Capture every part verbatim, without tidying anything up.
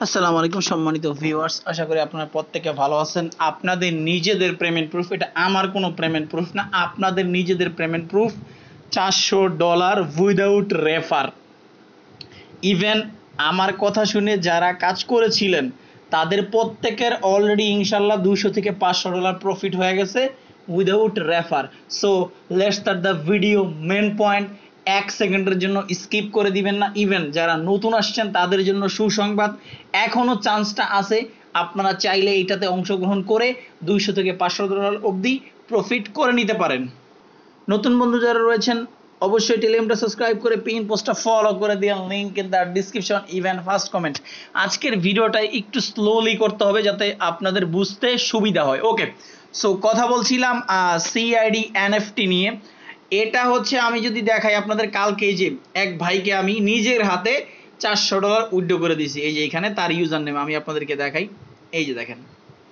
আসসালামু আলাইকুম সম্মানিত ভিউয়ার্স, আশা করি আপনারা প্রত্যেকে ভালো আছেন। আপনাদের নিজেদের পেমেন্ট প্রুফ, এটা আমার কোনো পেমেন্ট প্রুফ না, আপনাদের নিজেদের পেমেন্ট প্রুফ চারশো ডলার উইদাউট রেফার। ইভেন আমার কথা শুনে যারা কাজ করেছিলেন তাদের প্রত্যেকের অলরেডি ইনশাল্লাহ দুশো থেকে পাঁচশো ডলার প্রফিট হয়ে গেছে without refer. So let's start the video. Main point, এক সেকেন্ডের জন্য স্কিপ করে দিবেন না। ইভেন যারা নতুন আসছেন তাদের জন্য সুসংবাদ, এখনও চান্সটা আছে। আপনারা চাইলে এইটাতে অংশগ্রহণ করে দুইশো থেকে পাঁচশো ডলার অবধি প্রফিট করে নিতে পারেন। নতুন বন্ধু যারা রয়েছেন অবশ্যই টেলিগ্রামটা সাবস্ক্রাইব করে পিন পোস্টটা ফলো করে দিন, link in the description, even first comment. আজকের ভিডিওটা একটু স্লোলি করতে হবে যাতে আপনাদের বুঝতে সুবিধা হয়। ওকে, সো কথা বলছিলাম সিআইডি এনএফটি নিয়ে। এটা হচ্ছে আমি যদি দেখাই আপনাদের, কালকে যে এক ভাইকে আমি নিজের হাতে চারশো ডলার উইথড্র করে দিয়েছি। এই যে এখানে তার ইউজার নেম আমি আপনাদেরকে দেখাই। এই যে দেখেন,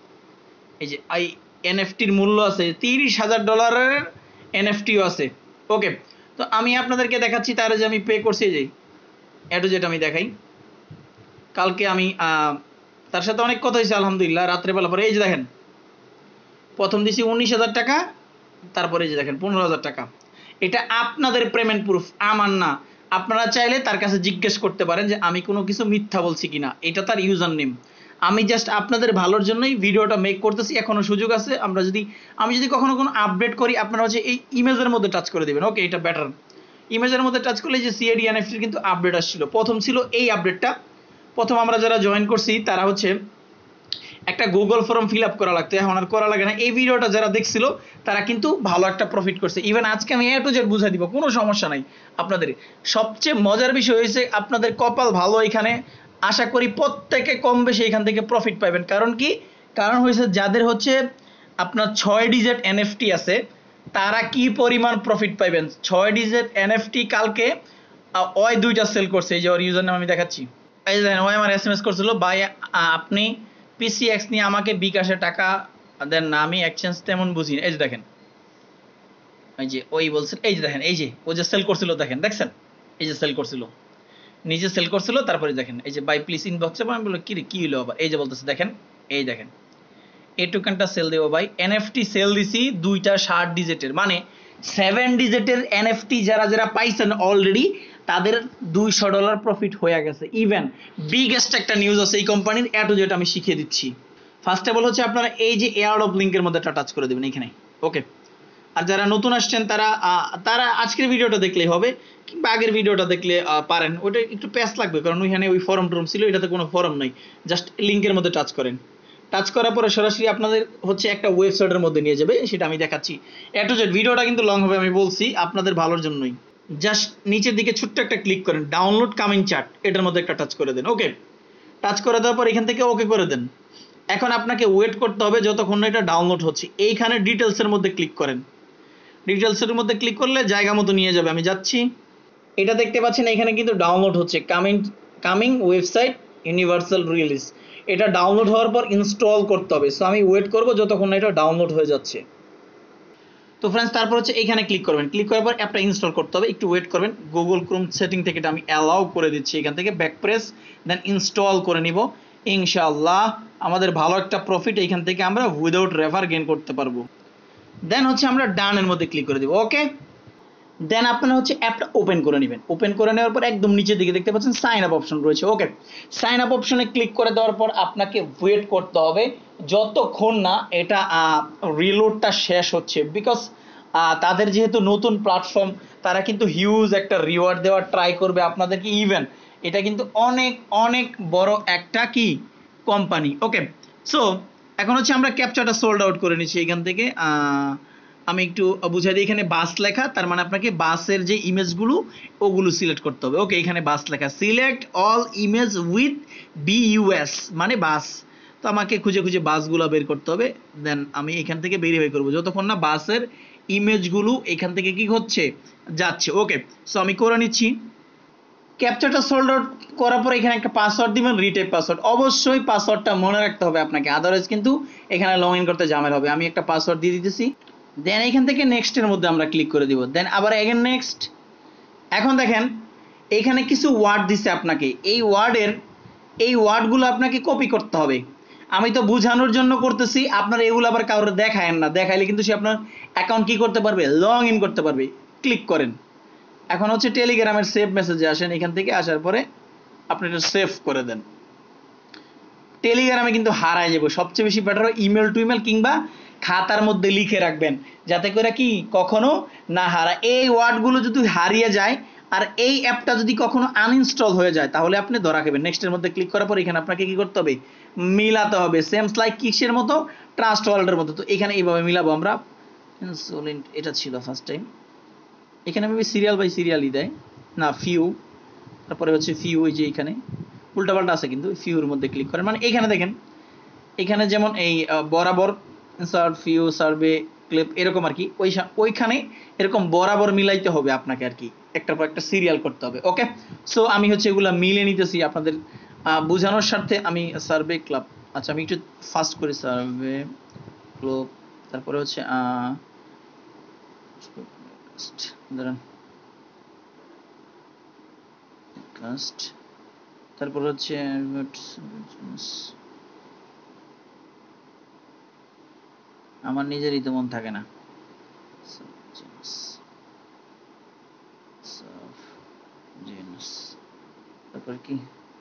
এই যে আই এনএফটির মূল্য আছে তিরিশ হাজার ডলারের, এনএফটিও আছে। ওকে, তো আমি আপনাদেরকে দেখাচ্ছি তার যে আমি পে করছি। যে এটু যেটা আমি দেখাই, কালকে আমি তার সাথে অনেক কথা হয়েছে আলহামদুলিল্লাহ রাত্রেবেলা। পরে এই যে দেখেন, প্রথম দিছি উনিশ হাজার টাকা, তারপরে এই যে দেখেন পনেরো হাজার টাকা। এটা আপনাদের পেমেন্ট প্রুফ, আমার না। আপনারা চাইলে তার কাছে জিজ্ঞেস করতে পারেন যে আমি কোনো কিছু মিথ্যা বলছি কিনা। এটা তার ইউজার নেম। আমি জাস্ট আপনাদের ভালোর জন্যই ভিডিওটা মেক করতেছি। এখনো সুযোগ আছে, আমরা যদি আমি যদি কখনো কোনো আপডেট করি আপনারা হচ্ছে এই ইমেজের মধ্যে টাচ করে দেবেন। ওকে, এটা বেটার। ইমেজের মধ্যে টাচ করলে যে সিআইডি এনএফটির কিন্তু আপডেট আসছিল, প্রথম ছিল এই আপডেটটা। প্রথম আমরা যারা জয়েন করছি তারা হচ্ছে একটা গুগল ফর্ম ফিল আপ করা লাগতো, এখন আর করা লাগে না। এই ভিডিওটা যারা দেখছিল তারা কিন্তু ভালো একটা প্রফিট করছে। ইভেন আজকে আমি এ টু জেড বুঝাই দিব, কোনো সমস্যা নাই আপনাদের। সবচেয়ে মজার বিষয় হয়েছে আপনাদের কপাল ভালো, এখানে আশা করি প্রত্যেকে কম বেশি এখান থেকে প্রফিট পাবেন। কারণ কি, কারণ হয়েছে যাদের হচ্ছে আপনার ছয় ডিজিট এনএফটি আছে তারা কি পরিমাণ প্রফিট পাইবেন। ছয় ডিজিট এনএফটি কালকে ওই দুইটা সেল করছে। এই যে ওর ইউজার নাম আমি দেখাচ্ছি। এই যে ওই আমার এস এম এস করছিল, ভাই আপনি পিসিএক্স নিয়ে আমাকে বিকাশে টাকা দেন না, আমি এক্সচেঞ্জ তেমন বুঝি না। এই যে দেখেন, এই যে ওই বলছিল, এই যে দেখেন, এই যে ও যে সেল করছিল দেখেন, দেখছেন এই যে সেল করছিল, নিজে সেল করছিল। তারপরে দেখেন এই যে বাই প্লিজ ইনবক্সে, আমি বললাম কি রে কি হলো আবার, এই যে বলতেছে দেখেন, এই দেখেন এই টোকেনটা সেল দেবো ভাই। এনএফটি সেল দিছি দুইটা ষাট ডিজিটের, মানে সেভেন ডিজিটের এনএফটি যারা যারা পাইছেন অলরেডি তাদের দুইশো ডলার প্রফিট হয়ে গেছে। ইভেন বিগেস্ট একটা নিউজ আছে এই কোম্পানির, এ টু জেড আমি শিখিয়ে দিচ্ছি। ফার্স্ট অফ অল হচ্ছে আপনারা এই যে এয়ারড্রপ লিঙ্কের মধ্যে টাচ করে দেবেন এখানে। ওকে, আর যারা নতুন আসছেন তারা তারা আজকের ভিডিওটা দেখলেই হবে, কিংবা আগের ভিডিওটা দেখলে পারেন। ওটা একটু প্যাস লাগবে কারণ ওইখানে ওই ফর্ম টর্ম ছিল, এটাতে কোনো ফর্ম নাই। জাস্ট লিঙ্কের মধ্যে টাচ করেন। টাচ করার পরে সরাসরি আপনাদের হচ্ছে একটা ওয়েবসাইটের মধ্যে নিয়ে যাবে, সেটা আমি দেখাচ্ছি। এ টু জেড ভিডিওটা কিন্তু লং হবে, আমি বলছি আপনাদের ভালোর জন্যই। জাস্ট নিচের দিকে ছোট্ট একটা ক্লিক করেন, ডাউনলোড কামিং চার্ট, এটার মধ্যে একটা টাচ করে দেন। ওকে, টাচ করে দেওয়ার পর এখান থেকে ওকে করে দেন। এখন আপনাকে ওয়েট করতে হবে যতক্ষণ না এটা ডাউনলোড হচ্ছে। এইখানে ডিটেলসের মধ্যে ক্লিক করেন। ডিটেলসের মধ্যে ক্লিক করলে জায়গা মতো নিয়ে যাবে। আমি যাচ্ছি, এটা দেখতে পাচ্ছেন এখানে কিন্তু ডাউনলোড হচ্ছে। Coming coming website universal release, এটা ডাউনলোড হওয়ার পর ইনস্টল করতে হবে। সো আমি ওয়েট করব যতক্ষণ না এটা ডাউনলোড হয়ে যাচ্ছে। তো ফ্রেন্ডস, তারপর হচ্ছে এইখানে ক্লিক করবেন। ক্লিক করার পর অ্যাপটা ইনস্টল করতে হবে, একটু ওয়েট করবেন। গুগল ক্রোম সেটিং থেকে এটা আমি অ্যালাউ করে দিচ্ছি, এখান থেকে ব্যাক প্রেস দেন ইনস্টল করে নিব। ইনশাআল্লাহ আমাদের ভালো একটা প্রফিট এইখান থেকে আমরা উইদাউট রেফার গেইন করতে পারবো। দেন হচ্ছে আমরা ডানের মধ্যে ক্লিক করে দিব। ওকে, দেন আপনারা হচ্ছে অ্যাপটা ওপেন করে নেবেন। ওপেন করে নেওয়ার পর একদম নিচের দিকে দেখতে পাচ্ছেন সাইন আপ অপশন রয়েছে। ওকে, সাইন আপ অপশনে ক্লিক করে দেওয়ার পর আপনাকে ওয়েট করতে হবে যতক্ষণ না এটা রিলোডটা শেষ হচ্ছে। বিকজ তাদের যেহেতু নতুন প্ল্যাটফর্ম, তারা কিন্তু হিউজ একটা রিওয়ার্ড দেওয়ার ট্রাই করবে আপনাদেরকে। ইভেন এটা কিন্তু অনেক অনেক বড় একটা কি কোম্পানি। ওকে, সো এখন হচ্ছে আমরা ক্যাপচারটা সোল্ড আউট করে নিচ্ছি এখান থেকে। আমি একটু বুঝাই দিই, এখানে বাস লেখা, তার মানে আপনাকে বাসের যে ইমেজগুলো ওগুলো সিলেক্ট করতে হবে। ওকে, এখানে বাস লেখা, select all image with BUS মানে বাস। তো আমাকে খুঁজে খুঁজে বাসগুলো বের করতে হবে। দেন আমি এখান থেকে ভেরিফাই করবো যতক্ষণ না বাসের ইমেজগুলো এখান থেকে কি হচ্ছে যাচ্ছে। ওকে, সো আমি করে নিচ্ছি। ক্যাপচারটা সোল্ড আউট করার পর এখানে একটা পাসওয়ার্ড দিবেন, রিটাইপ পাসওয়ার্ড। অবশ্যই পাসওয়ার্ডটা মনে রাখতে হবে আপনাকে, আদারওয়াইজ কিন্তু এখানে লগ ইন করতে ঝামেলা হবে। আমি একটা পাসওয়ার্ড দিয়ে দিতেছি। দেন এখান থেকে নেক্সটের মধ্যে আমরা ক্লিক করে দিব। দেন আবার এগেন নেক্সট। এখন দেখেন এখানে কিছু ওয়ার্ড দিছে আপনাকে, এই ওয়ার্ডের এই ওয়ার্ডগুলো আপনাকে কপি করতে হবে। আমি তো বোঝানোর জন্য করতেছি, আপনারা এগুলো আবার কাউরে দেখায়েন না, দেখাইলে কিন্তু সে আপনার অ্যাকাউন্ট কি করতে পারবে, লগ ইন করতে পারবে। ক্লিক করেন। এখন হচ্ছে টেলিগ্রামের সেভ মেসেজে আসেন, এখান থেকে আসার পরে আপনি এটা সেভ করে দেন। টেলিগ্রামে কিন্তু হারায় যাবো, সবচেয়ে বেশি বেটার ইমেল টু ইমেল কিংবা খাতার মধ্যে লিখে রাখবেন, যাতে করে কি কখনো না হারায়। এই ওয়ার্ডগুলো যদি হারিয়ে যায় আর এই অ্যাপটা যদি কখনো আনইনস্টল হয়ে যায় তাহলে আপনি ধরা খাবেন। নেক্সটের মধ্যে ক্লিক করার পর এখানে আপনাকে কি করতে হবে, মিলাতে হবে। সেমস লাইক কিসের মতো, ট্রাস্ট ওয়ার্ল্ডের মতো। তো এখানে এইভাবে মিলাবো আমরা। ইনসোলেন্ট এটা ছিল ফার্স্ট টাইম, এখানে আমি সিরিয়াল বাই সিরিয়ালই দেয় না, ফিউ, তারপরে হচ্ছে ফিউ, এই যে এখানে উল্টাপাল্টা আছে কিন্তু ফিউর মধ্যে ক্লিক করেন। মানে এখানে দেখেন, এখানে যেমন এই বরাবর ইনসার্ট ফিউ সার্ভে ক্লিপ এরকম আর কি, ওই ওইখানে এরকম বরাবর মিলাইতে হবে আপনাকে আর কি, একটার পর একটা সিরিয়াল করতে হবে। ওকে, সো আমি হচ্ছে এগুলা মিলে নিতেছি আপনাদের বোঝানোর স্বার্থে। আমি সার্ভে ক্লাব, আচ্ছা আমি একটু ফাস্ট করি, সার্ভে ক্লাব, তারপরে হচ্ছে ধরেন তারপর হচ্ছে আমার নিজেরই তো মন থাকে না, তারপর কি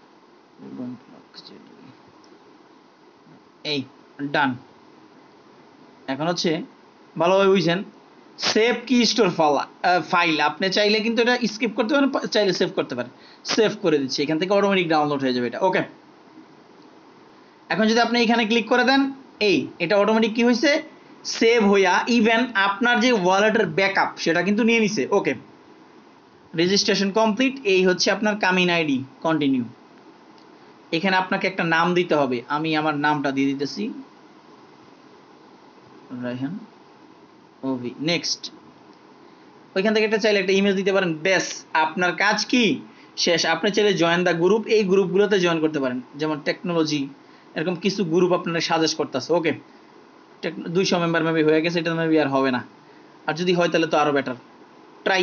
এই ডান। এখন হচ্ছে ভালোভাবে বুঝছেন, সেভ কি স্টোর ফাইল, আপনি চাইলে কিন্তু এটা স্কিপ করতে পারেন, চাইলে সেভ করতে পারেন। সেভ করে দিচ্ছি, এখান থেকে অটোমেটিক ডাউনলোড হয়ে যাবে এটা। ওকে, এখন যদি আপনি এখানে ক্লিক করে দেন, এই এটা অটোমেটিক কি হয়েছে, সেভ হইয়া ইভেন আপনার যে ওয়ালেটের ব্যাকআপ সেটা কিন্তু নিয়ে নিছে। Okay, registration complete. এই হচ্ছে আপনার কামিন আইডি, কন্টিনিউ। এখানে আপনাকে একটা নাম দিতে হবে, আমি আমার নামটা দিয়ে দিতেছি, রায়হান ওভি। নেক্সট, ওইখান থেকে একটা চাইলে একটা ইমেজ দিতে পারেন, ব্যাস আপনার কাজ কি শেষ। আপনি চাইলে জয়েন দ্য গ্রুপ, এই গ্রুপগুলোতে জয়েন করতে পারেন, যেমন টেকনোলজি, এরকম কিছু গ্রুপ আপনারা সাজেস্ট করতেছে। ওকে, দুইশো মেম্বার মেবি হয়ে গেছে, এটা মেবি আর হবে না, আর যদি হয় তাহলে তো আরো better. Try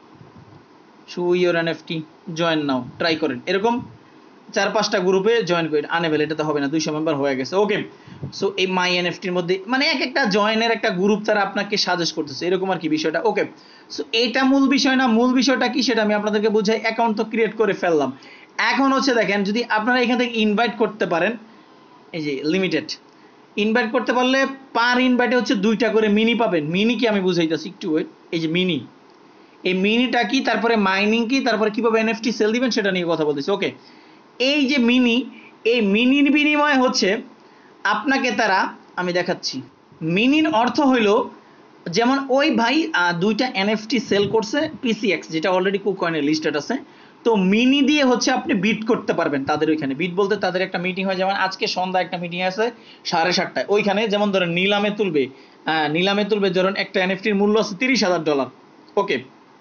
show your NFT, join now, try করেন। এরকম চার পাঁচটা গ্রুপে জয়েন করেন, আনেবেল এটা তো হবে না, দুইশো মেম্বার হয়ে গেছে। ওকে, সো এই মাই এনএফটির মধ্যে মানে এক একটা জয়েনের একটা গ্রুপ তারা আপনাকে সাজেস্ট করতেছে, এরকম আর কি বিষয়টা। ওকে, সো এইটা মূল বিষয় না, মূল বিষয়টা কি সেটা আমি আপনাদেরকে বুঝাই। অ্যাকাউন্ট তো ক্রিয়েট করে ফেললাম, এখন হচ্ছে দেখেন যদি আপনারা এখান থেকে ইনভাইট করতে পারেন, এই যে লিমিটেড ইনভাইট করতে পারলে পার ইনভাইটে হচ্ছে দুইটা করে মিনি পাবেন। মিনি কি আমি বুঝাইতেছি, একটু ওয়েট। এই যে মিনি, এই মিনিটা কি, তারপরে মাইনিং কি, তারপরে কিভাবে এনএফটি সেল দিবেন সেটা নিয়ে কথা বলতেছি। ওকে, এই যে মিনি, এই মিনির বিনিময়ে হচ্ছে আপনাকে তারা, আমি দেখাচ্ছি, মিনির অর্থ হইল যেমন ওই ভাই দুইটা এনএফটি সেল করছে পিসিএক্স, যেটা অলরেডি কুকয়েনের লিস্টেড আছে। তো মিনি দিয়ে হচ্ছে আপনি বিট করতে পারবেন তাদের ওইখানে। বিট বলতে তাদের একটা মিটিং হয়, যেমন আজকে সন্ধ্যা একটা মিটিং আছে সাড়ে সাতটায়, ওইখানে যেমন ধরেন নিলামে তুলবে, নিলামে তুলবে ধরেন একটা এনএফটির মূল্য আছে তিরিশ হাজার ডলার। ওকে,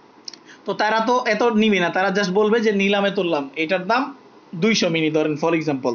তো তারা তো এত নিবে না, তারা জাস্ট বলবে যে নিলামে তুললাম, এটার দাম দুইশো মিনি ধরেন ফর এক্সাম্পল।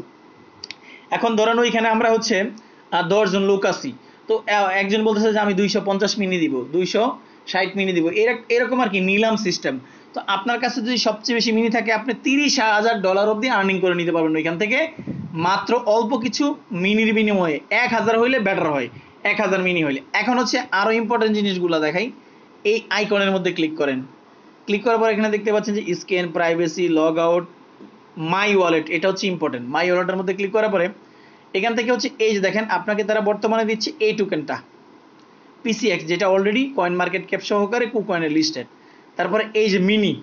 এখন ধরেন ওইখানে আমরা হচ্ছে দশজন লোক আছি, তো একজন বলতেছে যে আমি দুইশো পঞ্চাশ মিনি দিব, দুইশো ষাট মিনি দিব, এরকম আর কি নিলাম সিস্টেম। তো আপনার কাছে যদি সবচেয়ে বেশি মিনি থাকে, আপনি তিরিশ হাজার ডলার অব্দি আর্নিং করে নিতে পারবেন ওইখান থেকে, মাত্র অল্প কিছু মিনির বিনিময়ে। এক হাজার হইলে বেটার হয়, এক হাজার মিনি হইলে। এখন হচ্ছে আরো ইম্পর্টেন্ট জিনিসগুলো দেখাই, এই আইকনের মধ্যে ক্লিক করেন। ক্লিক করার পর এখানে দেখতে পাচ্ছেন যে scan, privacy, log out, my wallet, এটা হচ্ছে ইম্পর্টেন্ট। মাই ওয়ালেটের মধ্যে ক্লিক করার পরে এখান থেকে হচ্ছে এই যে দেখেন আপনাকে তারা বর্তমানে দিচ্ছে এই টোকেনটা পিসিএক্স, যেটা অলরেডি কয়েন মার্কেট ক্যাপ সহকারে কুকয়েনের লিস্টেড। তারপরে এই যে মিনি,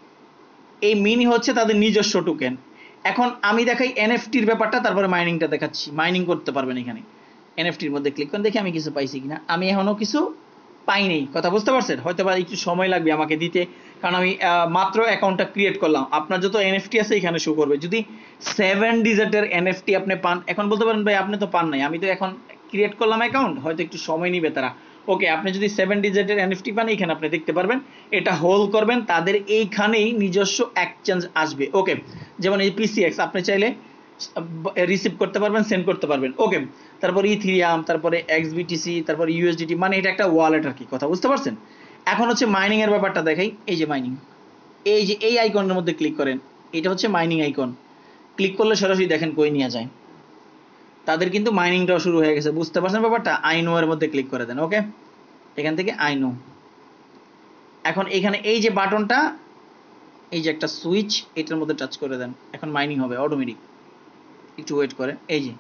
এই মিনি হচ্ছে তাদের নিজস্ব টোকেন। এখন আমি দেখাই এনএফটির ব্যাপারটা, তারপরে মাইনিংটা দেখাচ্ছি। মাইনিং করতে পারবেন এখানে, এনএফটির মধ্যে ক্লিক করেন, দেখি আমি কিছু পাইছি কিনা। আমি এখনো কিছু পাই নেই, কথা বুঝতে পারছেন, হয়তো বা একটু সময় লাগবে আমাকে দিতে, কারণ আমি মাত্র অ্যাকাউন্টটা ক্রিয়েট করলাম। আপনার যত এনএফটি আছে এখানে শো করবে। যদি সেভেন ডিজিটের এনএফটি আপনি পান, এখন বলতে পারেন ভাই আপনি তো পান নাই, আমি তো এখন ক্রিয়েট করলাম অ্যাকাউন্ট, হয়তো একটু সময় নিবে তারা। ওকে, আপনি যদি সেভেন ডিজিটের এনএফটি পান এখানে আপনি দেখতে পারবেন, এটা হোল্ড করবেন, তাদের এইখানেই নিজস্ব এক্সচেঞ্জ আসবে। ওকে, যেমন এই পিসিএক্স আপনি চাইলে রিসিভ করতে পারবেন, সেন্ড করতে পারবেন। ওকে, তারপর ইথিরিয়াম, তারপরে এক্সবিটিসি, তারপর ইউএসডিটি, মানে এটা একটা ওয়ালেট আর কি, কথা বুঝতে পারছেন। এখন হচ্ছে মাইনিং এর ব্যাপারটা দেখাই। এই যে মাইনিং, এই যে এই আইকনের মধ্যে ক্লিক করেন, এটা হচ্ছে মাইনিং আইকন। ক্লিক করলে সরাসরি দেখেন কই নিয়ে যায়। তাদের কিন্তু মাইনিংটাও শুরু হয়ে গেছে, বুঝতে পারছেন ব্যাপারটা? আই নো এর মধ্যে ক্লিক করে দেন। ওকে, এখান থেকে আই নো। এখন এখানে এই যে বাটনটা, এই যে একটা সুইচ, এটার মধ্যে টাচ করে দেন। এখন মাইনিং হবে অটোমেটিক, একটু ওয়েট করেন। এই যে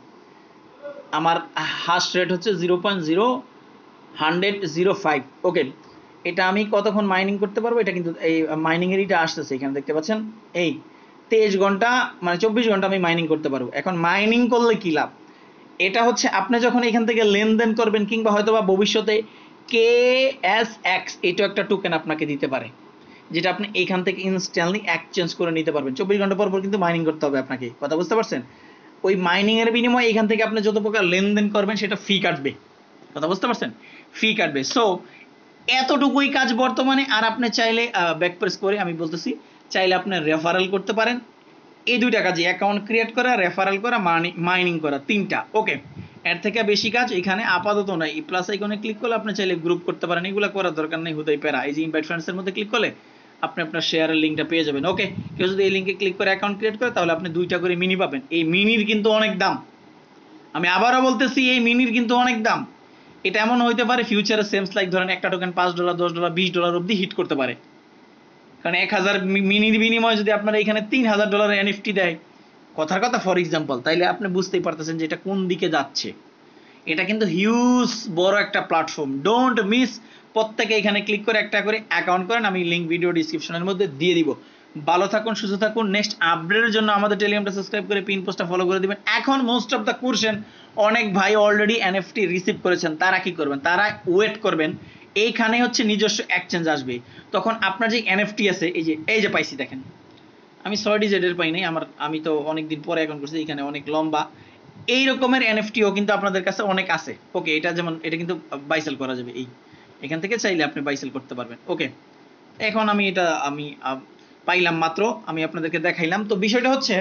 আমার হাশ রেট হচ্ছে zero point zero hundred zero five. Okay, এটা আমি কতক্ষণ মাইনিং করতে পারবো? এটা কিন্তু এই মাইনিংয়ের এটা আসতেছে, এখানে দেখতে পাচ্ছেন। এই তেইশ ঘন্টা মানে চব্বিশ ঘন্টা আমি মাইনিং করতে পারবো। এখন মাইনিং করলে কি লাভ? এটা হচ্ছে আপনি যখন এখান থেকে লেনদেন করবেন, কিংবা হয়তো বা ভবিষ্যতে কে এস এক্স এটা একটা টোকেন আপনাকে দিতে পারে, যেটা আপনি এখান থেকে ইনস্ট্যান্টলি এক্সচেঞ্জ করে নিতে পারবেন। চব্বিশ ঘন্টা পর পর কিন্তু মাইনিং করতে হবে আপনাকে, কথা বুঝতে পারছেন? ওই মাইনিং এর বিনিময়ে এখান থেকে আপনি যত প্রকার লেনদেন করবেন সেটা ফি কাটবে, কথা বুঝতে পারছেন? ফি কাটবে। সো এতটুকুই কাজ বর্তমানে। আর আপনি চাইলে ব্যাক প্রেস করে আমি বলতেছি, চাইলে আপনি রেফারেল করতে পারেন। এই দুইটা কাজে, অ্যাকাউন্ট ক্রিয়েট করা, রেফারেল করা, মাইনিং করা, তিনটা। ওকে, এর থেকে বেশি কাজ এখানে আপাতত নাই। এই প্লাস আইকনে ক্লিক করলে আপনি চাইলে গ্রুপ করতে পারেন, এগুলো করার দরকার নেই হুদাই প্যারা। এই যে ইনভাইট ফ্রেন্ডস এর মধ্যে ক্লিক করলে আপনি আপনার শেয়ারের লিঙ্কটা পেয়ে যাবেন। ওকে, কেউ যদি এই লিঙ্কে ক্লিক করে অ্যাকাউন্ট ক্রিয়েট করে তাহলে আপনি দুইটা করে মিনি পাবেন। এই মিনির কিন্তু অনেক দাম, আমি আবারও বলতেছি, এই মিনির কিন্তু অনেক দাম। এটা এমন হইতে পারে ফিউচারে সেমস লাইক ধরেন একটা টোকেন পাঁচ ডলার দশ ডলার বিশ ডলার অব্দি হিট করতে পারে। কারণ এক হাজার মিনির বিনিময়ে যদি আপনারা এখানে তিন হাজার ডলারের এনএফটি দেয়, কথার কথা ফর এক্সাম্পল, তাইলে আপনি বুঝতেই পারতেছেন যে এটা কোন দিকে যাচ্ছে। এটা কিন্তু হিউজ বড় একটা প্ল্যাটফর্ম, ডোন্ট মিস। প্রত্যেকে এখানে ক্লিক করে একটা করে অ্যাকাউন্ট করেন, আমি লিঙ্ক ভিডিও ডিসক্রিপশনের মধ্যে দিয়ে দিব। ভালো থাকুন, সুস্থ থাকুন। নেক্সট আপডেটের জন্য আমাদের টেলিগ্রামটা সাবস্ক্রাইব করে পিন পোস্টটা ফলো করে দিবেন। এখন মোস্ট অফ দ্য কোশ্চেন, অনেক ভাই অলরেডি এনএফটি রিসিভ করেছেন, তারা কি করবেন? তারা ওয়েট করবেন, এইখানে হচ্ছে নিজস্ব এক্সচেঞ্জ আসবে। তখন আপনার যে এনএফটি আছে, এই যে এই যে পাইছি দেখেন, আমি ছয় ডিজিটের পাই নাই, আমার আমি তো অনেকদিন পরে অ্যাকাউন্ট করছি, এখানে অনেক লম্বা। এই রকমের এনএফটিও কিন্তু আপনাদের কাছে অনেক আছে। ওকে, এটা যেমন এটা কিন্তু বাইসেল করা যাবে, এই এখান থেকে চাইলে আপনি বাইসেল করতে পারবেন। ওকে, এখন আমি এটা আমি পাইলাম মাত্র, আমি আপনাদেরকে দেখাইলাম। তো বিষয়টা হচ্ছে,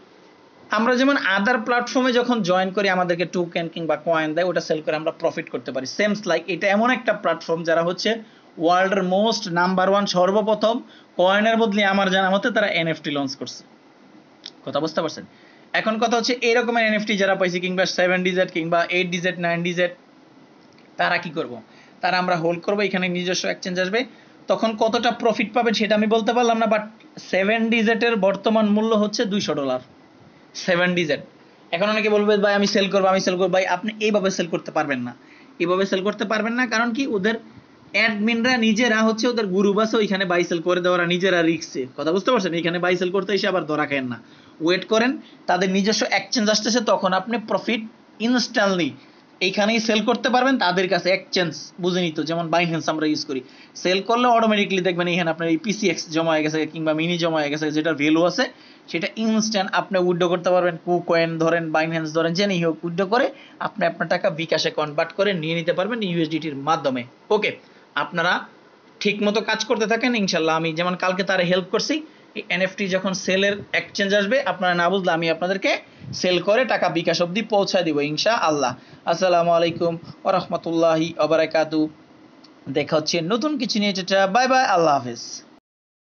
আমরা যেমন আদার প্ল্যাটফর্মে যখন জয়েন করি আমাদেরকে টোকেন কিংবা কয়েন দেয়, ওটা সেল করে আমরা প্রফিট করতে পারি। সেমস লাইক এটা এমন একটা প্ল্যাটফর্ম যারা হচ্ছে ওয়ার্ল্ডের মোস্ট নাম্বার ওয়ান, সর্বপ্রথম কয়েনের বদলে আমার জানা মতে তারা এনএফটি লঞ্চ করছে, কথা বুঝতে পারছেন? এখন কথা হচ্ছে এরকমের এনএফটি যারা পাইছে, কিংবা সেভেন ডিজিট কিংবা এইট ডিজিট নাইন ডিজিট, তারা কি করব? তারা আমরা হোল্ড করবো, এখানে নিজস্ব এক্সচেঞ্জ আসবে। তখন কতটা প্রফিট পাবেন সেটা আমি বলতে পারলাম না, বাট সেভেন ডিজিটের বর্তমান মূল্য হচ্ছে দুইশো ডলার, সেভেন ডিজিট। এখন অনেকে বলবে ভাই আমি সেল করবো আমি সেল করবো, ভাই আপনি এইভাবে সেল করতে পারবেন না, এইভাবে সেল করতে পারবেন না। কারণ কি, ওদের অ্যাডমিনরা নিজেরা হচ্ছে, ওদের গ্রুপ আছে ওইখানে বাই সেল করে দেওয়ারা নিজেরা রিস্কে, কথা বুঝতে পারছেন? এখানে বাই সেল করতে এসে আবার ধরা খায় না। ওয়েট করেন, তাদের নিজস্ব এক্সচেঞ্জ আসতেছে, তখন আপনি প্রফিট ইনস্ট্যান্টলি এইখানেই সেল করতে পারবেন। তাদের কাছে এক্সচেঞ্জ বুঝেনি তো, যেমন বাইন্যান্স আমরা ইউজ করি, সেল করলে অটোমেটিকলি দেখবেন এখানে আপনার এই পিসিএক্স জমা হয়ে গেছে কিংবা মিনি জমা হয়ে গেছে, যেটার ভ্যালু আছে সেটা ইনস্ট্যান্ট আপনি উইথড্র করতে পারবেন। কুকয়েন ধরেন, বাইন্যান্স ধরেন, জেনেই হোক, উইথড্র করে আপনি আপনার টাকা বিকাশে কনভার্ট করে নিয়ে নিতে পারবেন ইউএসডিটির মাধ্যমে। ওকে, আপনারা ঠিক মতো কাজ করতে থাকেন, ইনশাল্লাহ। আমি যেমন কালকে তারা হেল্প করছি, এই এনএফটি যখন সেলের এক্সচেঞ্জ আসবে, আপনারা না বুঝলে আমি আপনাদেরকে সেল করে টাকা বিকাশ অবধি পৌঁছায় দিব ইনশাআল্লাহ। আসসালামু আলাইকুম ওয়া রাহমাতুল্লাহি ওয়া বারাকাতুহু। দেখা হচ্ছে নতুন কিছু নিয়ে। বাই বাই, আল্লাহ হাফেজ।